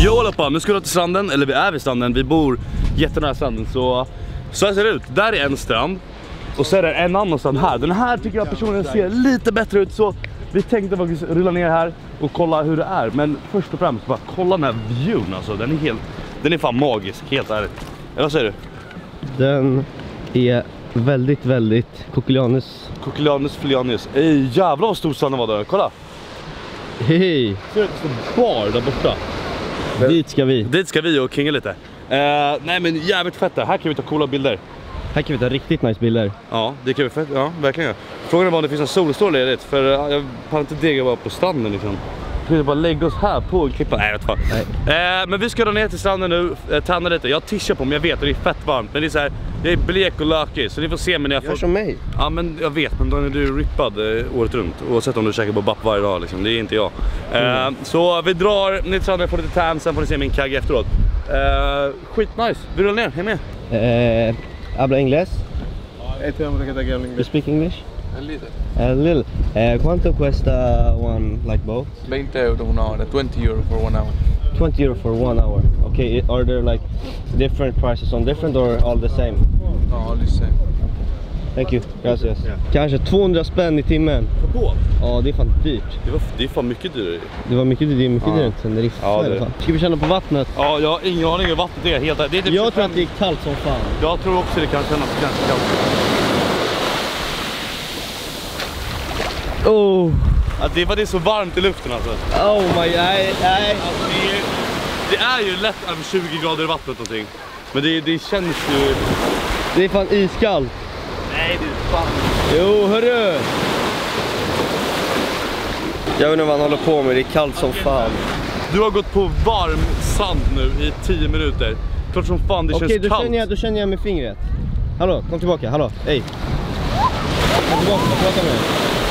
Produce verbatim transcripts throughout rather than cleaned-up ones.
Jo Loppa, nu ska vi till stranden, eller vi är vid stranden, vi bor jättenära stranden. Så, så här ser det ut, där är en strand. Och så är det en annan strand här. Den här tycker jag personligen ser lite bättre ut. Så vi tänkte faktiskt rulla ner här och kolla hur det är. Men först och främst, bara kolla den här viewn alltså. Den är helt, den är fan magisk, helt ärligt. Eller vad säger du? Den är väldigt, väldigt Coquelicus. Coquelicus filianus. Ej, jävlar vad stor stranden var där, kolla. Hej! Ser ut som en bar där borta. Dit ska vi. Dit ska vi och kinga lite. Uh, nej men jävligt fett där. Här kan vi ta coola bilder. Här kan vi ta riktigt nice bilder. Ja, det kan vi fett. Ja, verkligen. Frågan är bara om det finns en solstråle ledigt. För uh, jag kan inte dega bara på stranden liksom. Vi ska bara lägga oss här på en klippa. Nej, jag vet fan. Nej. Uh, men vi ska då ner till stranden nu. Uh, tanna lite. Jag har t-shirt på mig, jag vet. Och det är fett varmt. Men det är så här, jag är blek och lökig. Så ni får se mig när jag får... Gör som mig. Ja, men jag vet. Men då är du rippad uh, året runt. Oavsett om du käkar på bapp varje dag liksom. Det är inte jag. Uh, mm. Så vi drar ner till stranden, får lite tan. Sen får ni se min kagge efteråt. Uh, skit nice. Vi rullar ner. Häng med. Uh, habla inglés? You speak English? A little. A little. Uh, ¿Cuánto cuesta one like boat? twenty euro una hora, twenty euro for one hour. twenty euro for one hour. Okay, are there like different prices on different or all the same? No, all the same. Thank you, gracias. Yeah. Kanske tvåhundra spänn i timmen. På båt? Ja, det är fan dyrt. Det, var, det är fan mycket dyrare. Det var mycket, det är mycket ja. dyrare än det riktigt. Ja, det. Ska vi känna på vattnet? Ja, jag har ingen aning hur vattnet är. Helt, det är typ jag tjugofem... tror att det är kallt som fan. Jag tror också det kan kännas ganska kallt. Oh. Ja, det var det så varmt i luften alltså. Oh my, nej, nej. Alltså, det, är, det är ju lätt över tjugo grader i vattnet någonting. Men det, det känns ju... Det är fan iskallt. Nej, det är fan... Jo, hörru! Jag undrar vad han håller på med, det är kallt som fan. Du har gått på varm sand nu i tio minuter. Klart som fan det Okej, känns då kallt. känner jag, då känner jag med fingret. Hallå, kom tillbaka, hallå, hej. Kom tillbaka, prata med mig.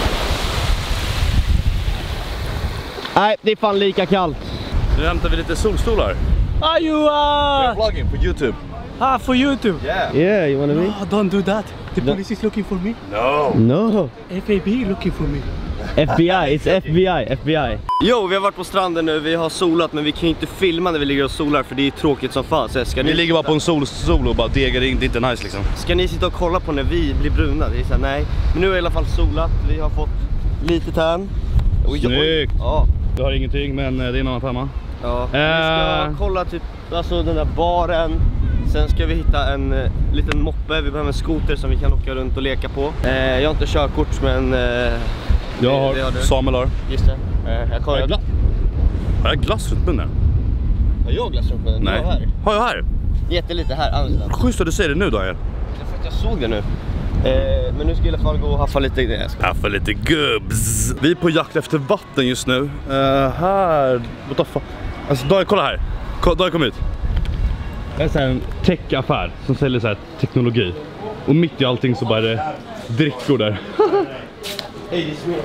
Nej, det är fan lika kallt. Nu hämtar vi lite solstolar. Are you uh vlogging for YouTube? ah for YouTube? Yeah. Yeah, you wanna be? Oh, don't do that. The No. police is looking for me. No. No. F A B looking for me. F B I, it's F B I, F B I. Jo, vi har varit på stranden nu, vi har solat men vi kan ju inte filma när vi ligger och solar för det är tråkigt som fan. Så ska Vi ni ligger bara på en sol, sol och bara degar, det är inte nice liksom. Ska ni sitta och kolla på när vi blir bruna? Det är så här, nej. Men nu har vi i alla fall solat, vi har fått lite tan. Snyggt! Ja. Du har ingenting men det är en annan femma. Ja, vi ska kolla typ, alltså den där baren. Sen ska vi hitta en uh, liten moppe, vi behöver en skoter som vi kan åka runt och leka på. Uh, jag har inte körkort men... Uh, jag har, det, det har du. Samuel har. Just det. Uh, jag har, jag glass. Har jag glass runt munnen? Har jag glass runt munnen? Nej. Jag här. Har jag här? Jättelite här, andra sidan. Schysst att du säger det nu Daniel. Det är för att jag såg det nu. Eh, men nu ska jag i alla fall gå och haffa lite grejer. Haffa lite gubbs. Vi är på jakt efter vatten just nu. Uh, här, what the fuck? Alltså Daniel, kolla här. Daniel, kom ut. Det är så här en tech-affär som säljer så här teknologi. Och mitt i allting så bara är det drickor där. Hey, this is me.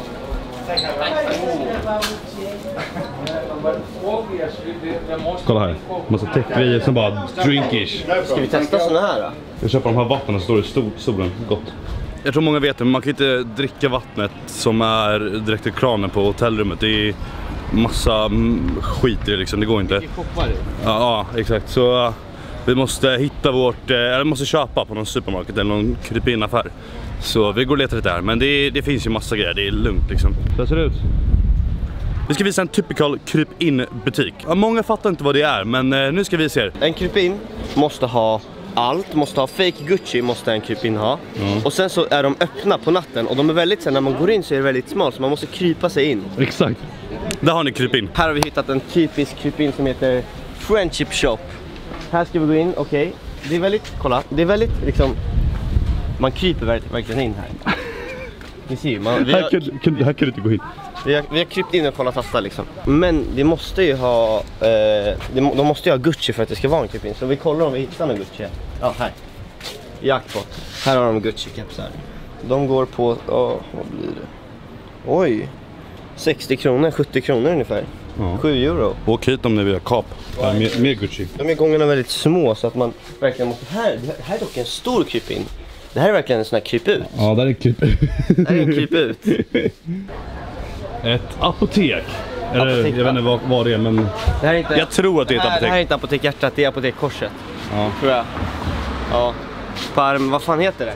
Kolla här. Massa tech-grejer som bara drinkish. Ska vi testa såna här då? Jag köper de här vattnen och står i stort solen. Gott. Jag tror många vet det, men man kan inte dricka vattnet som är direkt i kranen på hotellrummet. Det är massa skit i det liksom, det går inte. Ja, ja, exakt. Så uh, vi måste hitta vårt, uh, eller måste köpa på någon supermarket eller någon krypinaffär. Så vi går och letar lite här, men det, det finns ju massa grejer, det är lugnt liksom. Så ser det ut. Vi ska visa en typical krypin-butik. Ja, många fattar inte vad det är, men uh, nu ska vi se. En krypin måste ha allt, måste ha fake Gucci, måste en krypin ha. Mm. Och sen så är de öppna på natten och de är väldigt, sen när man går in så är det väldigt smal så man måste krypa sig in. Exakt. Där har ni krypin. Här har vi hittat en typisk krypin som heter Friendship Shop. Här ska vi gå in, okej. Okay. Det är väldigt, kolla, det är väldigt liksom, man kryper verkligen in här. Ni ser ju, man, vi har, här, kan, kan, här kan du inte gå in. Vi har, vi har krypt in och kollat fasta liksom. Men det måste ju ha, eh, de måste ju ha Gucci för att det ska vara en krypin. Så vi kollar om vi hittar en Gucci. Ja, här. Jackpot. Här har de Gucci-kepsar. De går på, åh, vad blir det? Oj. sextio kronor, sjuttio kronor ungefär. Ja. sju euro. Åk hit om ni vill ha kap. Med, med Gucci. De är gångerna väldigt små så att man verkligen måste... Här, här är dock en stor krypin. Det här är verkligen en sån här kryp ut. Ja, där är kryp ut. Det här är en kryp ut. Ett apotek. Eller, Apotek, jag vet inte vad, vad det är, men det här är inte, jag tror att det är ett här, apotek. Det här är inte Apotek Hjärtat, det är Apotek Korset. Ja. Tror jag. Ja. Parm, vad fan heter det?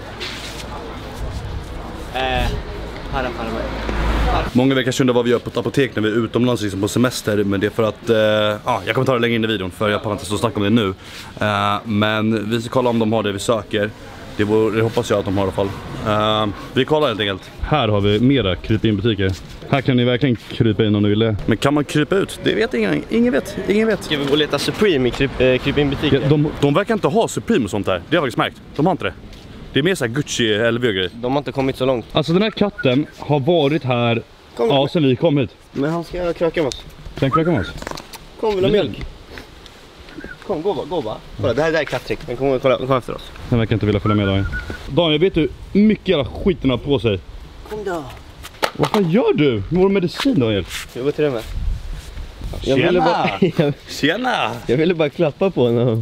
Eh, para, para, para. Många verkar kanske undra vad vi gör på ett apotek när vi är utomlands liksom på semester. Men det är för att, eh, ja, jag kommer ta det längre in i videon för jag pallar inte stå och snacka om det nu. Eh, men vi ska kolla om de har det vi söker. Det, vore, det hoppas jag att de har i alla fall. Uh, vi kollar helt enkelt. Här har vi mera krypa in butiker. Här kan ni verkligen krypa in om ni vill det. Men kan man krypa ut? Det vet ingen. Ingen vet. Ingen vet. Ska vi gå och leta Supreme i kryp, äh, krypa in butiker? Ja, de, de verkar inte ha Supreme och sånt där. Det har jag faktiskt märkt. De har inte det. Det är mer så här Gucci eller grejer. De har inte kommit så långt. Alltså den här katten har varit här Kom, ja, sen vi kom hit. Men han ska kröka med oss. Kan kröka med oss? Kom, vill ha mjölk? Kom, gå bara, gå bara. Kolla, det här, det här är kattrick. Men kom, kolla, kom efter oss. Den verkar inte vilja följa med Daniel. Daniel, vet du hur mycket jävla skiten har på sig? Kom då. Vad fan gör du? Nu har du medicin, Daniel. Jag går till det med. Jag ville bara, jag, Tjena! jag ville bara klappa på honom.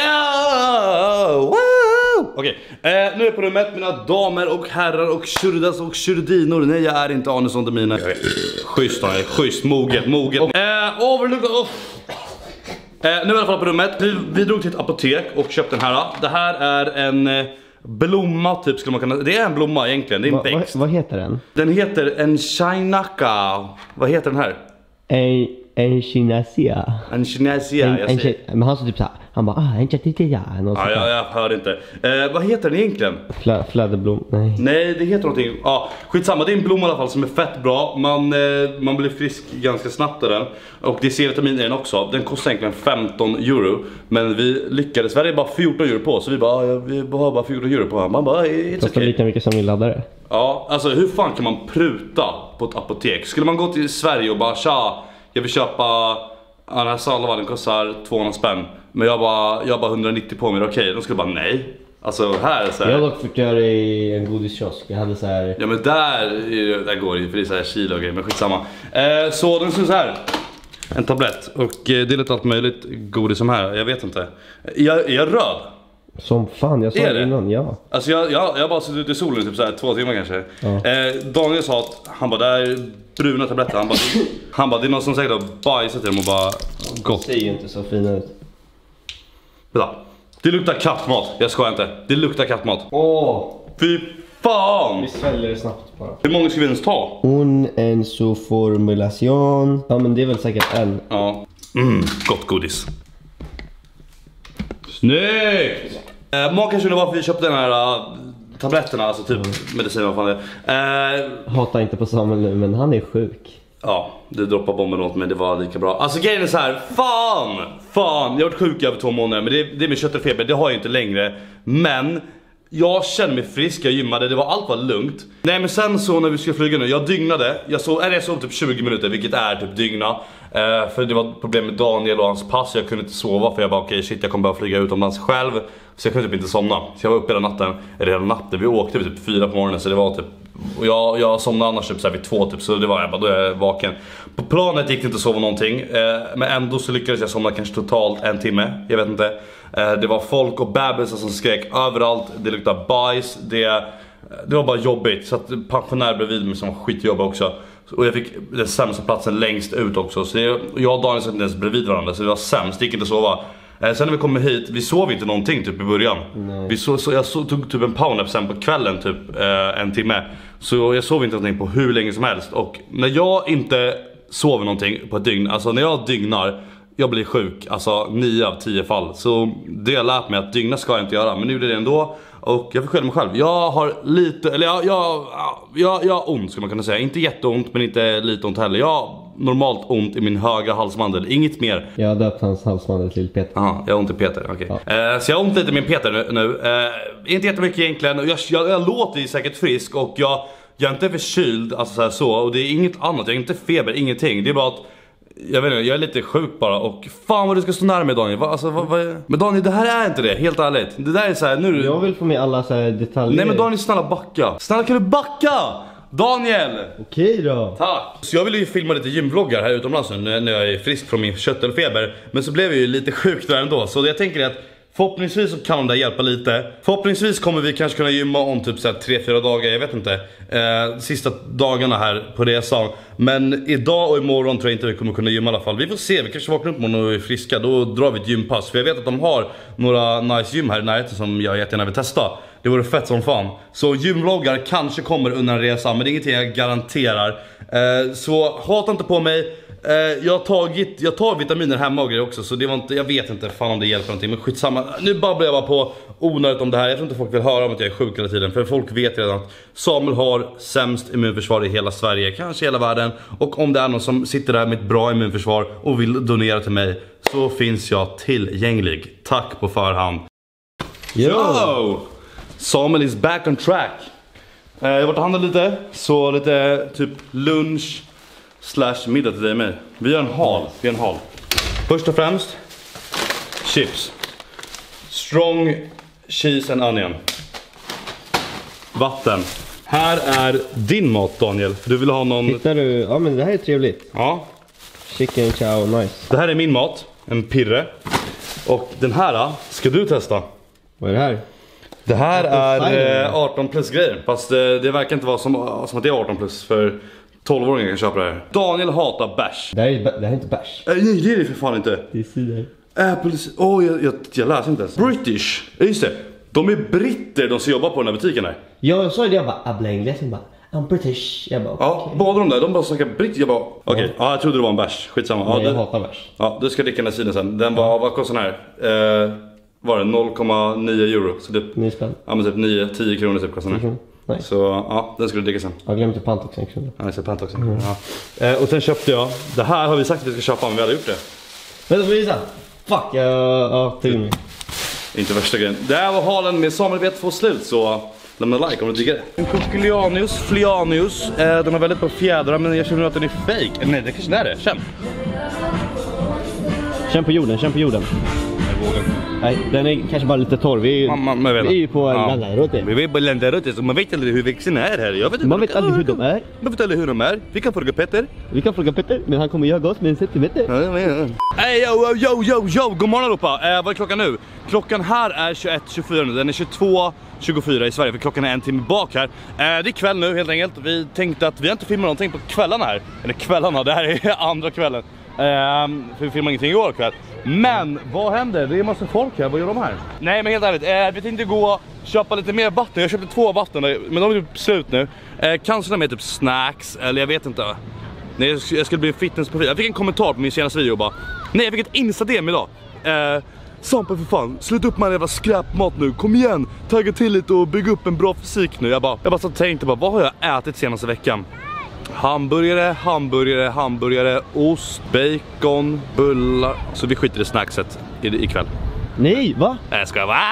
Ja! Wow! Okej, eh, nu är jag på rummet, mina damer och herrar och kyrdas och kyrdinor. Nej, jag är inte Arnesson Demina. Schysst, Daniel. Schysst, moget, moget. Eh, overlook... Oh. Eh, nu är jag i alla fall på rummet. Vi, vi drog till ett apotek och köpte den här. Det här är en eh, blomma typ skulle man kunna... Det är en blomma egentligen, det är en Va, växt. va, vad heter den? Den heter en Shinaka. Vad heter den här? En, en Kinasia. En Kinesia, En, jag en, säger. men han sa typ såhär, han bara, ah, en Kinasia. Ja, jag, jag hör inte. Eh, vad heter den egentligen? Flä, fläderblom, nej. Nej, det heter någonting. Ja, skitsamma, det är en blomma i alla fall som är fett bra. Man, eh, man blir frisk ganska snabbt av den. Och det är C-vitamin i den också. Den kostar egentligen femton euro. Men vi lyckades, Sverige är bara fjorton euro på. Så vi bara, ja, vi har bara fjorton euro på. Man bara, it's Kostar okay. lika mycket som min laddare. Ja, alltså hur fan kan man pruta på ett apotek? Skulle man gå till Sverige och bara, tja, jag vill köpa... Den här salvan, den kostar tvåhundra spänn. Men jag bara, jag bara hundranittio på mig, okej. De skulle bara, nej. Alltså här så här. Jag har dock fått göra i en godis-kiosk. Jag hade så här. Ja men där, där går det ju, för det är så här kilo och grejer, men skitsamma. Eh, så den ser så här. En tablett. Och eh, det är lite allt möjligt godis som här, jag vet inte. Jag, är jag röd? Som fan, jag sa Är det det? innan, ja. Alltså jag, jag, jag har bara suttit ute i solen typ så här två timmar kanske. Ja. Eh, Daniel sa att han bara, där är bruna tabletter. Han bara, han bara, det är någon som säkert har bajsat i dem och bara gott. Det ser ju inte så fina ut. Vänta. Det luktar kattmat, jag skojar inte. Det luktar kattmat. Åh! Fy fan! Vi sväljer det snabbt bara. Hur många ska vi ens ta? Un en su formulation. Ja men det är väl säkert en. Ja. Mm, gott godis. Snyggt! Eh, många kanske undrar varför vi köpte den här uh, tabletterna, alltså typ mm. medicin, vad fan det är. Eh, Hata inte på Samuel nu, men han är sjuk. Ja, du droppar bomben åt mig, det var lika bra. Alltså grejen är så här, fan! Fan, jag har varit sjuk i över två månader, men det, det med kött och feber, det har jag inte längre. Men jag känner mig frisk, jag gymmade, det var, allt var lugnt. Nej men sen så när vi skulle flyga nu, jag dygnade. Jag sov, eller jag sov typ tjugo minuter, vilket är typ dygna. eh, För det var problem med Daniel och hans pass. Jag kunde inte sova för jag bara okej okay, shit, jag kommer bara flyga utomlands själv. Så jag kunde typ inte somna. Så jag var uppe hela natten, eller hela natten, vi åkte vid typ fyra på morgonen. Så det var typ, och jag, jag somnade annars typ så här vid två typ. Så det var jag bara, då är jag vaken. På planet gick det inte att sova någonting, eh, men ändå så lyckades jag somna kanske totalt en timme. Jag vet inte. eh, Det var folk och bebisar som skrek överallt. Det luktade bajs. Det, det var bara jobbigt. Så att pensionär bredvid mig som var skitjobbig också. Och jag fick den sämsta platsen längst ut också. Så jag, jag och Daniel satt inte ens bredvid varandra. Så det var sämst, det gick inte att sova. eh, Sen när vi kom hit, vi sov inte någonting typ i början. vi så, så Jag så, tog typ en powernap sen på kvällen typ eh, en timme. Så jag sov inte någonting på hur länge som helst. Och när jag inte sover någonting på ett dygn, alltså när jag dygnar, jag blir sjuk, alltså nio av tio fall. Så det har lärt mig att dygna ska jag inte göra. Men nu är det ändå. Och jag får skälla mig själv. Jag har lite, eller jag, jag, jag, jag har ont skulle man kunna säga. Inte jätteont men inte lite ont heller. Jag har normalt ont i min högra halsmandel, inget mer. Jag har döpt hans halsmandel till Peter. Ja, jag har ont i Peter, okej. Okay. Ja. Eh, så jag har ont lite i min Peter nu, nu. Eh, Inte jättemycket egentligen. Jag, jag, jag låter ju säkert frisk och jag, jag är inte förkyld, alltså så, här så. Och det är inget annat, jag är inte feber, ingenting. Det är bara att jag vet inte, jag är lite sjuk bara. Och fan vad du ska stå nära med Daniel. Va, alltså, vad, vad... Men Daniel, det här är inte det, helt ärligt. Det där är så här, nu... Jag vill få med alla så här detaljer. Nej men Daniel, snälla backa. Snälla kan du backa? Daniel! Okej då. Tack. Så jag ville ju filma lite gymvloggar här utomlands nu när jag är frisk från min kött eller feber. Men så blev jag ju lite sjuk där ändå. Så jag tänker att Förhoppningsvis så kan det hjälpa lite. Förhoppningsvis kommer vi kanske kunna gymma om typ så här tre fyra dagar, jag vet inte. Eh, sista dagarna här på resan. Men idag och imorgon tror jag inte vi kommer kunna gymma i alla fall. Vi får se, vi kanske vaknar upp imorgon och är friska. Då drar vi ett gympass. För jag vet att de har några nice gym här i närheten som jag jättegärna vill testa. Det vore fett som fan. Så gymvloggar kanske kommer under en resa, men det är ingenting jag garanterar. eh, Så hata inte på mig. Uh, jag, har tagit, jag tar vitaminer hemma och grejer också. Så det var inte, jag vet inte fan om det hjälper någonting. Men skitsamma, nu babblar jag bara på onödigt om det här. Jag tror inte folk vill höra om att jag är sjuk hela tiden. För folk vet redan att Samuel har sämst immunförsvar i hela Sverige, kanske hela världen. Och om det är någon som sitter där med ett bra immunförsvar och vill donera till mig, så finns jag tillgänglig. Tack på förhand. Yo! Samuel is back on track. uh, Jag har varit och handlat lite. Så lite typ lunch slash middag till dig med. Vi gör en hal, vi gör en hal. Först och främst chips. Strong cheese and onion. Vatten. Här är din mat, Daniel. Du vill ha någon... Hittar du? Ja, men det här är trevligt. Ja. Chicken chow, nice. Det här är min mat, en pirre. Och den här ska du testa. Vad är det här? Det här är eh, arton plus grejer. Fast eh, det verkar inte vara som, som att det är arton plus för tolv-åringar kan köpa det här. Daniel hatar bärs. Det här är, det här är inte bärs. äh, Nej, det är det för fan inte. Det är cider. Apples, åh oh, jag, jag, jag läser inte ens. British, just det. De är britter, de som jobbar på den här butiken här. Ja, jag sa ju det, jag bara, abla engelsk, jag bara, I'm British. Jag bara, ja, okay. Båda de där, de bara snackar britt. Jag bara, okej, okay. ja. ja jag trodde det var en bärs, skitsamma. Nej, ja, jag det, hatar bärs. Ja, du ska dricka den här sidan sen. Den var, vad kostar den här? Eh, var det noll komma nio euro? Så typ, nio spänn. Ja men typ nio till tio kronor typ kostar den här. Mm. Nice. Så ja, den ska du dricka sen. Jag glömde pant också. Ja, jag ska pant också. Mm. Ja. Eh, och sen köpte jag, det här har vi sagt att vi ska köpa om vi hade gjort det. Vänta, får visa. Fuck, jag ja, tog mig. Inte värsta grejen. Det här var halen med Samuel vet få slut, så lämna en like om du tycker det. En Coquilianus, Flianus. Eh, den har väldigt bra fjädrar, men jag känner att den är fake. Nej, det kanske är det. Känn. Känn på jorden, känn på jorden. Jag vågar. Nej, den är kanske bara lite torr. Vi är, man, man, man vi är ju på en ja. Landarote. Vi är på Landarote, så man vet aldrig hur växten är här. Jag vet inte man vet aldrig hur de är. Man vet aldrig hur de är. Vi kan fråga Petter. Vi kan fråga Petter, men han kommer jaga oss med en centimeter. Ja, ja, ja. Hey, yo, yo, yo, yo, god morgon allihopa. Eh, vad är klockan nu? Klockan här är tjugoett tjugofyra nu. Den är tjugotvå tjugofyra i Sverige, för klockan är en timme bak här. Eh, det är kväll nu helt enkelt. Vi tänkte att vi inte filmar någonting på kvällarna här. Eller kvällarna, det här är andra kvällen. Um, för vi filmade ingenting igår kväll. Men vad händer? Det är massa folk här, vad gör de här? Nej men helt ärligt, uh, vi tänkte gå och köpa lite mer vatten. Jag köpte två vatten, men de är typ slut nu. uh, Kanske med typ snacks, eller jag vet inte. Nej, jag skulle bli en fitnessprofil. Jag fick en kommentar på min senaste video och bara, nej jag fick ett Insta-D M idag. uh, Sampa för fan, sluta upp med en jävla skräpmat nu. Kom igen, tagga till lite och bygga upp en bra fysik nu. Jag bara, jag bara så tänkte bara, vad har jag ätit senaste veckan? Hamburgare, hamburgare, hamburgare, ost, bacon, bullar. Så vi skiter i snackset ikväll. Nej, va? Jag ska va?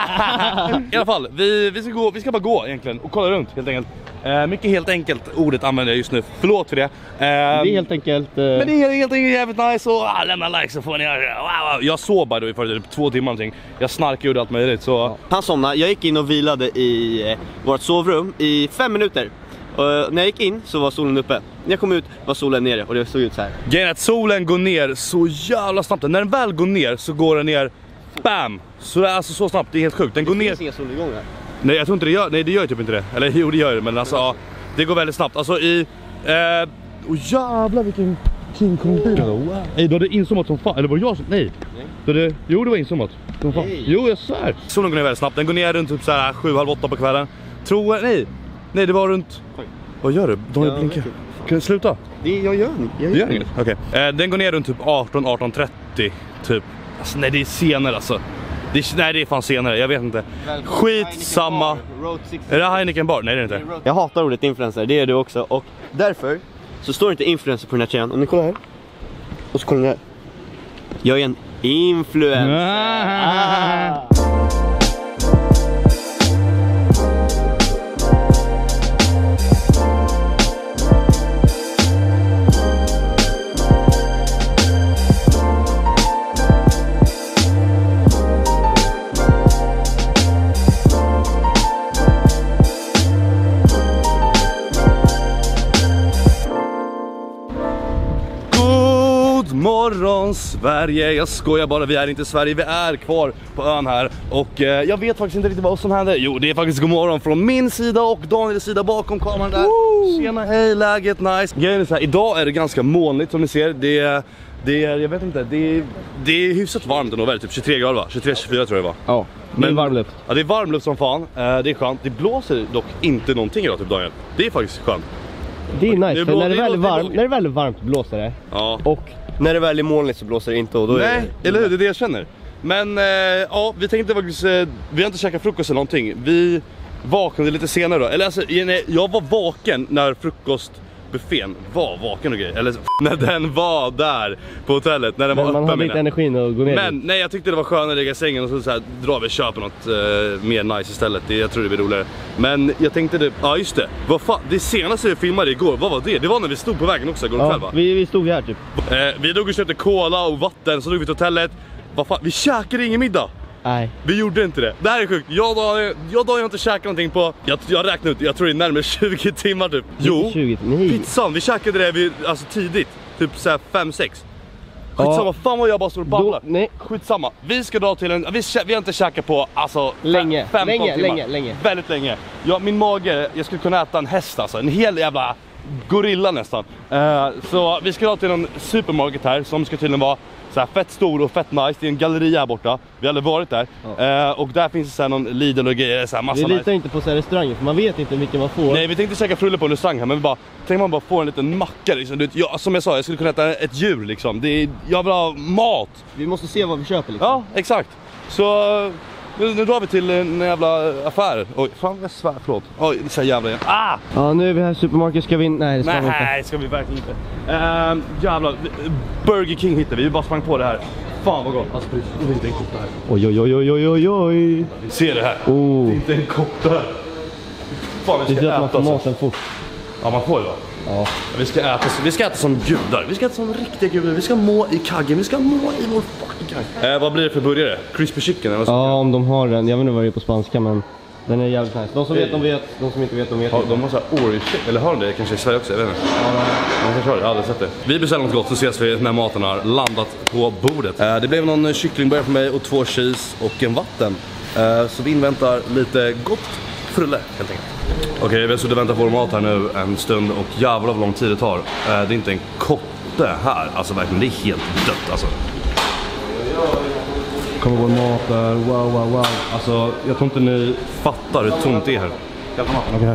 I alla fall, vi, vi, ska gå, vi ska bara gå egentligen och kolla runt helt enkelt. Eh, mycket helt enkelt ordet använder jag just nu. Förlåt för det. Eh, det är helt enkelt... Uh... Men det är helt enkelt jävligt nice och ah, lämna like så får ni... Wow, jag sov bara då för typ två timmar någonting. Jag snarkade och gjorde allt möjligt så... Ja. Han somnade, jag gick in och vilade i eh, vårt sovrum i fem minuter. Och när jag gick in så var solen uppe. När jag kom ut var solen nere och det såg ut så här. Grejen är att solen går ner så jävla snabbt. När den väl går ner så går den ner bam! Så alltså så snabbt, det är helt sjukt. Den det går ner. Inga solnedgång här. Nej, jag tror inte det gör. Nej, det gör typ inte det. Eller jo, det gör det, men alltså ja, det går väldigt snabbt. Alltså i eh oh, jävlar vilken King Kong bil. Wow. Nej, då hade inzoomat som fan. Eller var det jag som nej. Nej. Då det jo, det var inzoomat. Som fan. Jo, jag svär. Solen går ner väldigt snabbt. Den går ner runt typ så här sju halv åtta på kvällen. Tror nej. Nej, det var runt. Oj. Vad gör du? De ja, blinkar. Kan du sluta? Det jag gör ni. Jag gör inget. Okej. Okay. Eh, den går ner runt typ arton arton trettio typ. Alltså nej, det är senare alltså. Det är, nej, det är fan senare. Jag vet inte. Skit samma. Är det Heineken Bar? Nej, det är det inte. Jag hatar ordet influencer. Det är du också. Och därför så står det inte influencer på den här tjejen. Om ni kollar här. Och så kollar ni här. Jag är en influencer. Ah. morgon Sverige. Jag skojar bara, vi är inte i Sverige, vi är kvar på ön här. Och eh, jag vet faktiskt inte riktigt vad som händer. Jo, det är faktiskt god morgon från min sida och Daniels sida bakom kameran där. Woo! Tjena, hej, läget, nice. Grejen är så här, idag är det ganska molnigt som ni ser. Det är, det är jag vet inte, det är, det är hyfsat varmt ändå, typ tjugotre grader va? tjugotre tjugofyra tror jag det var. Ja, det är varmluft. Ja, det är varmluft som fan. Eh, det är skönt. Det blåser dock inte någonting idag typ, Daniel. Det är faktiskt skönt. Det är nice, det för blå, när det, det väl är blå, varm, det när det väl är varmt blåser det. Ja. Och när det väl är molnigt så blåser det inte. Och då Nej, är det... eller hur? Det är det jag känner. Men eh, ja, vi tänkte faktiskt, eh, vi har inte käkat frukost eller någonting. Vi vaknade lite senare då. Eller alltså, jag var vaken när frukostbuffén var vaken och grejer. Eller när den var där på hotellet, när den Men var man öppen. hade inte energin att gå ner. Men nej, jag tyckte det var skönare att ligga i sängen och så, så här, drar vi och köper något eh, mer nice istället. Det, jag tror det blir roligare. Men jag tänkte det, ja just det. Vad fan, det senaste vi filmade igår, vad var det? Det var när vi stod på vägen också igår ja, kväll va? Vi, vi stod här typ. Eh, vi drog och köpte cola och vatten, så drog vi till hotellet. Vad fan, vi käkade ingen middag. Nej. Vi gjorde inte det. Det här är sjukt. Jag och jag har inte käkat någonting på, jag, jag räknar ut, jag tror det är närmare tjugo timmar typ. Jo, tjugo, nej. pizzan, vi käkade det vid, alltså tidigt. Typ såhär fem sex. Skitsamma, Ja. fan vad jag bara står och babblar. Då, nej. Skitsamma, vi ska dra till en, vi, vi har inte käkat på alltså Länge, femton länge, timmar. länge, länge. Väldigt länge. Ja, min mage, jag skulle kunna äta en häst alltså. En hel jävla gorilla nästan. Uh, så vi ska dra till en supermarket här som ska tydligen vara så här fett stor och fett nice. Det är en galleria här borta. Vi har aldrig varit där. Ja. Uh, och där finns det så här någon Lidl och grejer. Så här massa vi litar nice. inte på så här restauranger för man vet inte hur mycket man får. Nej, vi tänkte käka frulle på en restaurang här. Men vi bara, tänk man bara får en liten macka liksom. Du, ja, som jag sa, jag skulle kunna äta ett djur liksom. Det är, jag vill ha mat. Vi måste se vad vi köper liksom. Ja, exakt. Så nu, nu drar vi till en jävla affär. Oj, fan jag svär, förlåt. Oj, det är så jävla igen. Ah! Ja, nu är vi här i supermarket, ska vi in? Nej, det ska vi inte. Nej, ska vi verkligen inte. Uh, jävlar, Burger King hittade vi, vi bara sprang på det här. Fan vad gott. Alltså, det är inte en kopp där. Oj, oj, oj, oj, oj, oj. Se det här. Oh. Det är inte en kopp där. Fan, vi Det ska är att man äta får så. maten fort. Ja, man får ju då. Ja. Vi ska äta, vi ska äta som gudar. Vi ska äta som riktiga gudar. Vi ska må i kaggen. Vi ska må i vår fucking kagg. Eh, vad blir det för burgare? Crispy chicken eller så? Ja, om de har den. Jag vet inte vad det är på spanska, men den är jävligt nice. De som vet, de vet. De som inte vet, de vet. Ja, de har såhär orange chicken. Eller har de det kanske i Sverige också? Jag vet inte. Ja, de kanske har det. Jag har aldrig sett det. Vi beställer något gott så ses vi när maten har landat på bordet. Eh, det blev någon kycklingburgare för mig och två cheese och en vatten. Eh, så vi inväntar lite gott frulle helt enkelt. Okej, okay, vi har suttit och väntat på vår mat här nu en stund och jävlar vad lång tid det tar. Eh, det är inte en kotte här, alltså verkligen, det är helt dött alltså. Kommer vår mat där, wow, wow, wow. Alltså, jag tror inte ni fattar hur tomt det är här. Okej.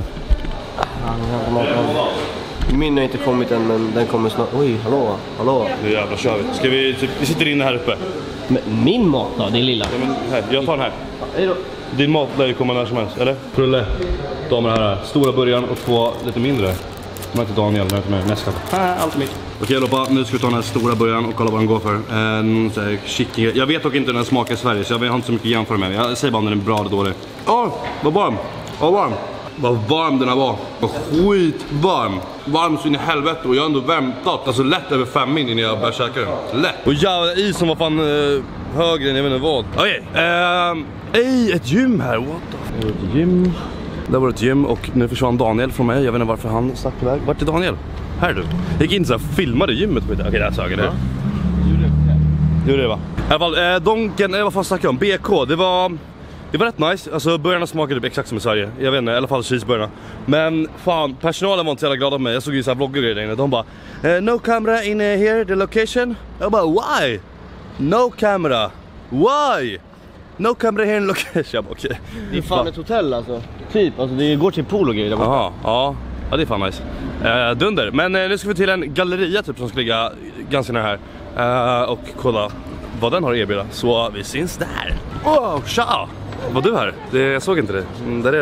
Min har inte kommit än, men den kommer snart. Oj, hallå, hallå. Nu jävlar kör vi. Ska vi, typ, vi sitter inne här uppe. Men min mat då, din lilla? Ja, men här, jag tar den här. Hej då. Din mat lär ju komma när som helst, eller? Frulle, damer och herrar. Stora början och två lite mindre. De heter Daniel, de heter mig, nästan. Allt är mitt. Okej Loppa, nu ska vi ta den här stora början och kolla vad den går för. En så här chicken. Jag vet dock inte hur den smakar i Sverige, så jag har inte så mycket att jämföra med. Jag säger bara om den är bra eller dålig. Åh, oh, vad varm. Vad varm. Vad varm den här var. Vad skitvarm. Varm så in i helvete och jag har ändå väntat. Alltså lätt över fem min innan jag började käka den. Lätt. Och jävlar, isen var fan uh, högre än jag vet inte vad. Okej. Okay. Uh, Ej, ett gym här. What the fuck? Ett gym. Där var ett gym och nu försvann Daniel från mig. Jag vet inte varför han stack iväg. Vart är Daniel? Här är du. Jag gick in så här, filmade gymmet. Okej, okay, där sög jag det. Gjorde det va? I alla fall, eh, Donken, eh, vad fan snackar jag om? B K, det var... Det var rätt nice, alltså burgarna smakade typ exakt som i Sverige. Jag vet inte, i alla fall cheeseburgarna. Men fan, personalen var inte så jävla glada på mig. Jag såg ju så här vloggar där inne. De bara, eh, no camera in uh, here, the location. Jag bara, why? No camera, why? No camera here in location. Jag bara, okej. Okay. Det är fan ett hotell alltså. Typ, alltså det går till pool och grejer där borta. Jaha, ja. Ja, det är fan nice. Eh, dunder. Men eh, nu ska vi till en galleria typ som ska ligga ganska nära här. Eh, och kolla vad den har att erbjuda. Så vi syns där. Wow, tja! Var du här? Det, jag såg inte det. Mm, där är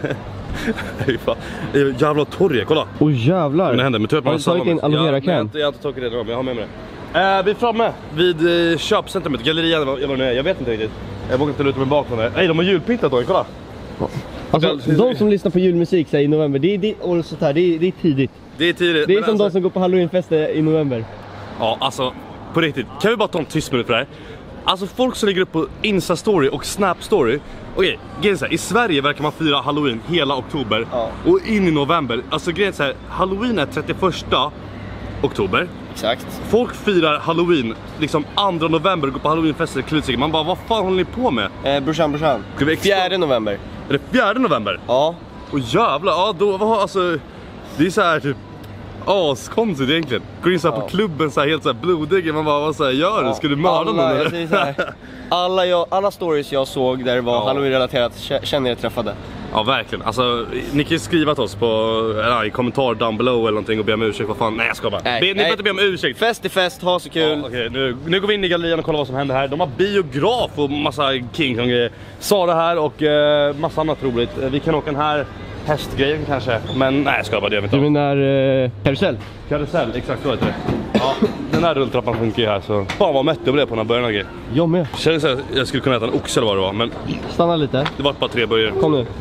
du. Jävla torre, kolla. Åh oh, jävlar. Det händer, men typ har du tagit in aloe vera kan? Jag har inte tagit det, men jag har med mig det. Eh, vi är framme vid eh, köpcentrumet, gallerian. Jag, var jag vet inte riktigt. Jag vågar inte luta mig bak från det. Nej, de har julpyntat då, kolla. Alltså, de som lyssnar på julmusik säger i november, det är, det, och sånt här, det, är, det är tidigt. Det är tidigt. Det är som alltså, de som går på Halloweenfester i november. Ja, alltså, på riktigt. Kan vi bara ta en tyst minut för det här? Alltså, folk som lägger upp på Insta-story och Snap-story. Okej, grejen är, i Sverige verkar man fira Halloween hela oktober. Ja. Och in i november. Alltså, grejen är, Halloween är trettioförsta oktober. Exakt. Folk firar Halloween liksom andra november och går på Halloweenfester i Kludsik. Man bara, vad fan håller ni på med? Eh, brorsan, brorsan. fjärde november. Är det fjärde november? Ja. Och jävlar, ja då, vad, alltså, det är så här typ askonstigt egentligen. Går in så här Ja. på klubben så här, helt så här blodig. Man bara, vad så här, gör du? Ja. Ska du mörda någon alla, jag eller? säger så här, alla, jag, alla stories jag såg där det var Ja. Halloween-relaterat kä- känner jag träffade. Ja, verkligen. Alltså, ni kan ju skriva till oss på, eller, i kommentar down below eller någonting och be om ursäkt. Vad fan, nej jag ska bara. Nej, Be, ni nej. behöver inte be om ursäkt. Fest är fest, ha så kul. Ja, okej, nu, nu går vi in i gallerian och kollar vad som händer här. De har biograf och massa King Kong grejer. Sara här och eh, massa annat roligt. Eh, Vi kan åka den här hästgrejen kanske. Men nej, jag ska bara, det gör vi inte. Du menar eh, karusell? Karusell, exakt så heter det. Ja, den här rulltrappan funkar ju här så. Fan vad mätt jag blev på den här början av grejer. Jag med. Kändes att jag skulle kunna äta en oxe eller vad det var, men Stanna lite. det var bara tre böjer. Kom nu.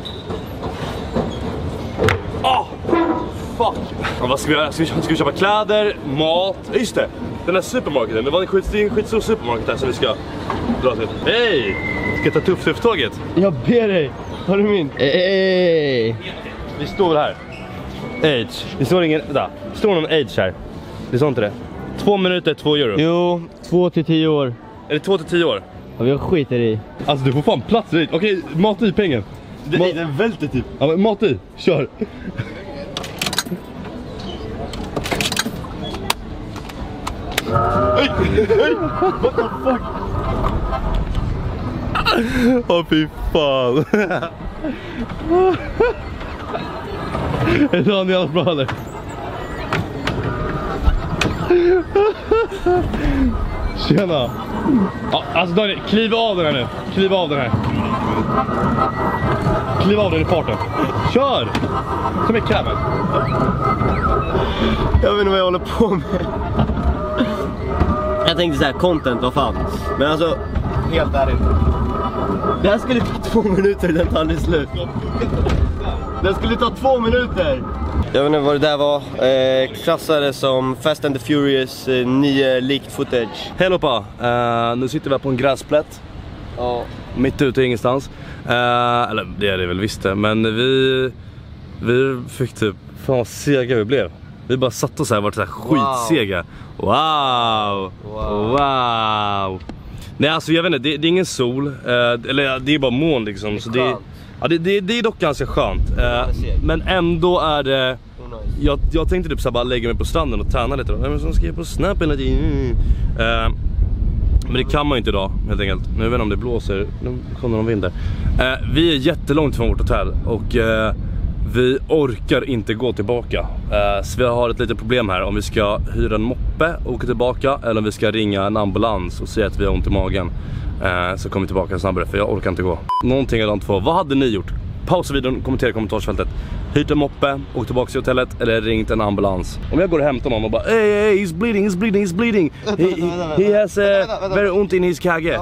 Ah! Fuck! Ja, vad ska vi göra? Ska vi, ska vi köpa kläder, mat? Just det! Den här supermarketen, det var en skit, det är en skitstor supermarket här som vi ska dra till. Hej! Ska jag ta tuff-tuff-tåget? Jag ber dig. Har du min? Ey. Vi står här. Age. Det står ingen... Vänta. Det står någon age här. Det står inte det. Två minuter, två euro. Jo, två till tio år. Är det två till tio år? Ja, vi skiter i. Alltså du får fan plats dit. Okej, mat i pengen. Det, Ma- den välter typ. Ja, men mat i. Kör. Hej! Hej! What the fuck? Åh fy fan. Är Daniel bra eller? Tjena. Ja, alltså Daniel, kliv av den här nu. Kliv av den här. Kliv av den i farten. Kör! Som ett krämen. Jag vet inte vad jag håller på med. Jag tänkte så här, content, vad fan. Men alltså, helt ärligt. Det här skulle ta två minuter, den tar aldrig slut. Den skulle ta två minuter. Jag vet inte vad det där var. Eh, klassade som Fast and the Furious eh, nio leaked footage. Hej allihopa, uh, nu sitter vi här på en gräsplätt. Ja. Mitt ute ingenstans. Uh, eller det är det väl visst det. Men vi, vi fick typ, fan vad sega vi blev. Vi bara satt oss här och var så här skitsega. Wow! Wow! Wow. Nej alltså jag vet inte, det, det är ingen sol. Uh, eller det är bara moln liksom. Det är, så det, ja, det, det, det är dock ganska skönt. Uh, men ändå är det... Jag, jag tänkte typ så här bara lägga mig på stranden och träna lite. Men så ska jag på snap hela tiden. Uh, Men det kan man ju inte idag, helt enkelt. Nu vet jag inte om det blåser, nu kommer någon vind där. eh, Vi är jättelångt från vårt hotell. Och eh, vi orkar inte gå tillbaka. eh, Så vi har ett litet problem här. Om vi ska hyra en moppe och åka tillbaka, eller om vi ska ringa en ambulans och säga att vi har ont i magen. eh, Så kommer vi tillbaka snabbare, för jag orkar inte gå. Någonting av de två, vad hade ni gjort? Pausa videon, kommentera i kommentarsfältet. Hyrt en moppe, åkt tillbaka till hotellet eller ringt en ambulans. Om jag går och hämtar någon och bara hey, hey, he's bleeding, he's bleeding, he's bleeding. He, he, he has uh, very ont in his kage.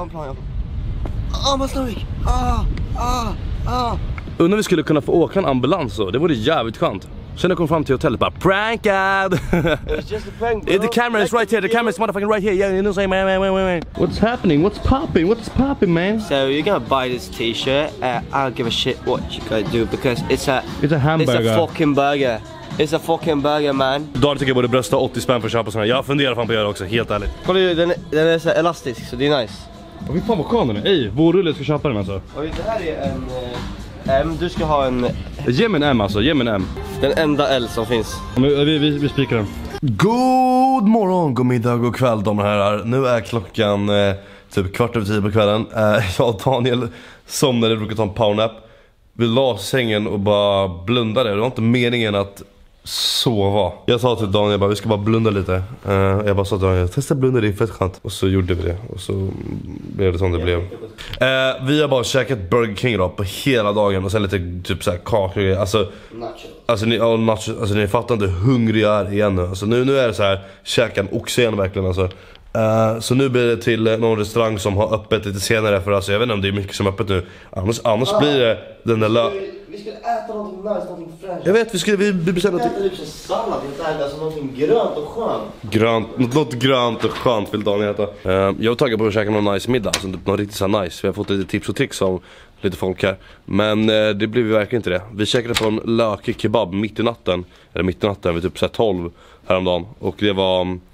Ah, my stomach. Ah, ah, ah. Undrar vi skulle kunna få åka en ambulans så. Det vore jävligt skönt. Sen jag kom fram till hotellet bara prankad. It's just a prank, bro. The camera is right here. The camera is motherfucking right here. Yeah, you know what I'm saying, man, man, man, man. What's happening? What's popping? What's popping, man? So you're gonna buy this t-shirt. Uh, I don't give a shit what you gotta do because it's a It's a hamburger. It's a fucking burger. It's a fucking burger, man. Daniel tycker jag borde brösta åttio spänn för att köpa såna här. Jag funderar fan på att göra det också, helt ärligt. Kolla, den, är- den är så här elastisk så det är nice. Åh fy fan vad skön den är. Ej, vårrulle ska köpa den alltså. Och det här är en eh, M. Du ska ha en, Ge mig en M alltså, ge mig en M. den enda L som finns. Vi, vi, vi, vi spikar den. God morgon, god middag, god kväll damer och herrar. Nu är klockan eh, typ kvart över tio på kvällen. eh, Jag och Daniel somnade, brukar ta en powernap. Vi la sängen och bara blundade. Det var inte meningen att sova. Jag sa till Daniel, jag bara, vi ska bara blunda lite. uh, Jag bara sa till Daniel, testa blunda, det är fett skönt. Och så gjorde vi det. Och så blev det som det blev. uh, Vi har bara käkat Burger King då på hela dagen. Och sen lite typ såhär kakor. Alltså, alltså, ni, ja, nacho, alltså ni fattar inte hur hungrig jag är igen nu. Alltså, nu, nu är det så här, käka en oxe igen verkligen alltså. Uh, så nu blir det till uh, någon restaurang som har öppet lite senare. För alltså, jag vet inte om det är mycket som är öppet nu. Annars, annars ah, blir det den där lö... Vi skulle äta någonting nice, någonting fräscht. Jag vet, vi skulle vi, vi bestämma till... Vi äter typ sallad, inte alltså någonting grönt och skönt. Grönt, något, något grönt och skönt vill Daniel äta. uh, Jag var taggad på att käka någon nice middag. Alltså, något riktigt så nice. Vi har fått lite tips och tricks av lite folk här. Men uh, det blev ju verkligen inte det. Vi käkade på en lökig kebab mitt i natten. Eller mitt i natten, vid typ så här tolv häromdagen. Och det var...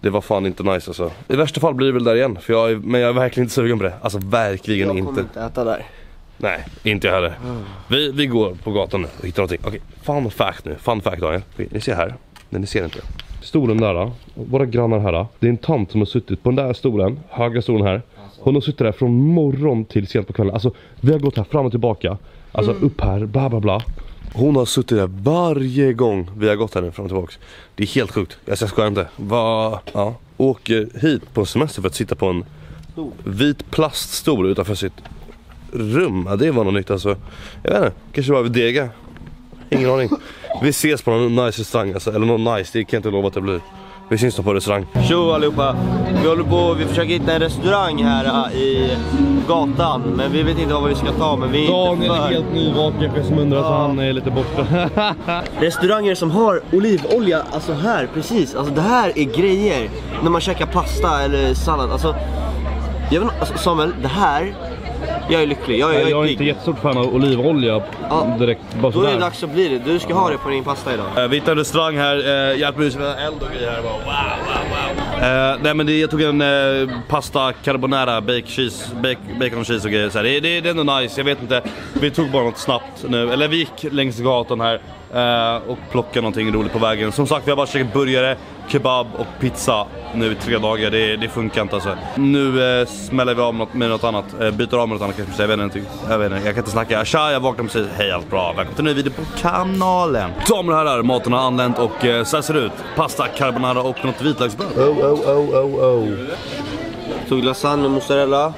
Det var fan inte nice alltså. I värsta fall blir det väl där igen, för jag är, men jag är verkligen inte sugen på det. Alltså verkligen Jag inte. kommer inte äta där. Nej, inte jag heller. Mm. Vi, vi går på gatan nu och hittar någonting. Okej, fun fact nu. Fun fact, Daniel. Okej, ni ser här. Nej, ni ser inte. Stolen där då. Våra grannar här då. Det är en tant som har suttit på den där stolen. Höga stolen här. Hon har suttit där från morgon till sent på kvällen. Alltså, vi har gått här fram och tillbaka. Alltså, mm. upp här, bla bla bla. Hon har suttit där varje gång vi har gått här nu fram och tillbaka. Det är helt sjukt. Jag ska skoja inte. Va? Ja. Åker hit på semester för att sitta på en vit plaststol utanför sitt rum. Ja, det var något nytt alltså. Jag vet inte. Kanske var vi dega. Ingen aning. Vi ses på någon nice restaurang alltså. Eller någon nice. Det kan jag inte lova att det blir. Vi syns då på restaurang. Tjo allihopa. Vi håller på, vi försöker hitta en restaurang här i gatan. Men vi vet inte vad vi ska ta. Men vi är Daniel inte för... är helt nyvaken för som undrar ja. Så han är lite borta. Restauranger som har olivolja, alltså här, precis. Alltså det här är grejer. När man käkar pasta eller sallad. Alltså, jag vet inte, alltså, Samuel, det här... Jag är lycklig, jag är, jag är, jag är inte jättestort fan av olivolja ja, direkt. Bara då är det dags att bli det, du ska ja. ha det på din pasta idag. uh, Vi hittar en restaurang här, uh, hjälper mig med eld och grejer här. Wow, wow, wow. Uh, nej men det, jag tog en uh, pasta carbonara, bake cheese, bake, bacon och cheese och grejer så här. Det, det, det är ändå nice, jag vet inte. Vi tog bara något snabbt nu, eller vi gick längs gatan här uh, och plockade någonting roligt på vägen. Som sagt, vi har bara käkat burgare, kebab och pizza nu i tre dagar, det, det funkar inte alltså. Nu eh, smäller vi av något, med något annat, eh, byter av med något annat kanske, jag vet inte, jag vet inte, jag kan inte snacka. Tja, jag vaknar precis, hej allt bra, välkommen till en ny video på kanalen. Damer och herrar, maten har anlänt och eh, så här ser det ut. Pasta, carbonara och något vitlöksbröd. Oh, oh, oh, oh, oh. Tog lasagne med mozzarella.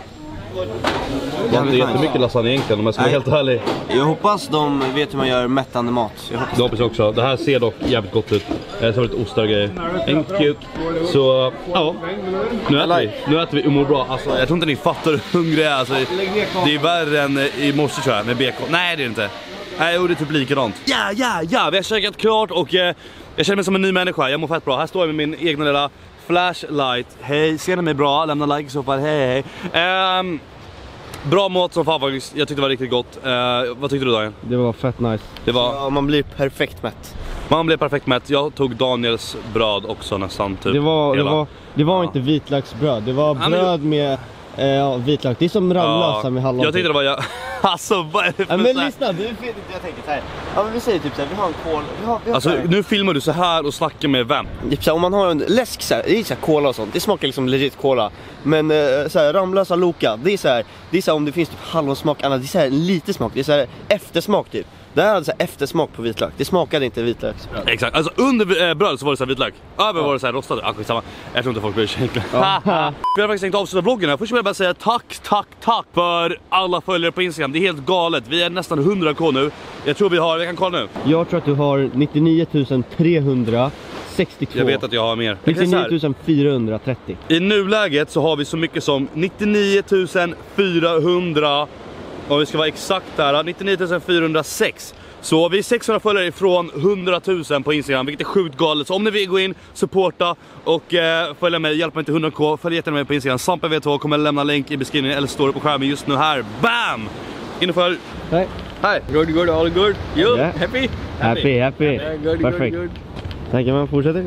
Det är inte jättemycket lasagne egentligen om jag ska vara helt ärlig. Jag hoppas de vet hur man gör mättande mat. Jag hoppas, jag hoppas också. Det här ser dock jävligt gott ut. Det har lite ostar och grejer. En kuk. Så ja, nu äter vi. Nu äter vi och mår bra. Alltså, jag tror inte ni fattar hur hungrig jag är. Alltså, det är värre än i morse tror jag med bacon. Nej, det är det inte. Nej, det är typ likadant. Ja, ja, ja. Vi har käkat klart och eh, jag känner mig som en ny människa. Jag mår fett bra. Här står jag med min egna lilla flashlight. Hej, ser ni mig bra? Lämna like i så fall. Hej, hej. Um, Bra mat som fan faktiskt, jag tyckte det var riktigt gott. uh, Vad tyckte du Daniel? Det var fett nice. Det var... ja, man blir perfekt mätt. Man blev perfekt mätt, jag tog Daniels bröd också nästan typ. Det var, det var, det var ja. inte vitlöksbröd, det var bröd med eh, vitlök. Det är som ramlösa ja. med hallon. Jag tyckte det var jag... Alltså vad är det för ja, men lyssna, du vet inte, jag tänker så här. Ja men vi säger typ så här, vi har en kol, vi har, vi har alltså nu filmar du så här och snackar med vem? Typ så här, om man har en läsk så här, det är så här cola och sånt, det smakar liksom legit cola. Men eh, så här, ramlösa Loka, det är så här, det är så här, om det finns typ hallonsmak, annat, det är så här lite smak, det är så här eftersmak typ. Det här hade så här eftersmak på vitlök, det smakade inte vitlöksbröd. Exakt, alltså under äh, bröd så var det så här vitlök. Över ja. var det så här rostad, ah, skitsamma. Jag tror inte folk blir känkla. Ja. Vi har faktiskt tänkt avsluta vloggen här. Först vill jag bara säga tack, tack, tack för alla följare på Instagram. Det är helt galet, vi är nästan hundra k nu. Jag tror vi har, jag kan kolla nu. Jag tror att du har nittionio tusen trehundrasextiotvå. Jag vet att jag har mer. nittionio tusen fyrahundratrettio. I nuläget så har vi så mycket som nittionio tusen fyrahundra. Om vi ska vara exakt där, nittionio tusen fyrahundrasex. Så vi är sexhundra följare ifrån hundra tusen på Instagram, vilket är sjukt galet. Så om ni vill gå in, supporta och eh, följa mig, hjälpa mig till hundra k, följ jättegärna mig på Instagram. Sampa V två kommer lämna länk i beskrivningen eller står det på skärmen just nu här. Bam! In och följ. Hej. Hej. Good, good, all good. You yeah. happy? Happy, happy. Yeah, good, perfect. Good, good. Tänker man fortsätter?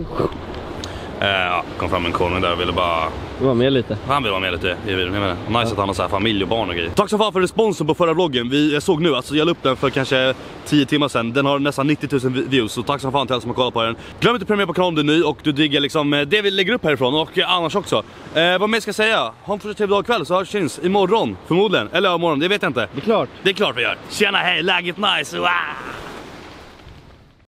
Uh, ja, kom fram en konung där och ville bara... Var med lite. Han vill vara med lite i videon, jag menar. Nice ja. Att han har så här familj och barn och grejer. Tack så fan för responsen på förra vloggen. Vi, jag såg nu, alltså jag la upp den för kanske tio timmar sedan. Den har nästan nittio tusen views, så tack så fan till alla som har kollat på den. Glöm inte att prenumerera på kanalen om du är ny och du diggar liksom det vi lägger upp härifrån och annars också. Eh, vad mer ska jag säga? Ha en fortsatt trevlig dag kväll så hörs syns imorgon förmodligen. Eller ja, imorgon, det vet jag inte. Det är klart. Det är klart vi gör. Tjena, hej, läget nice. Wow.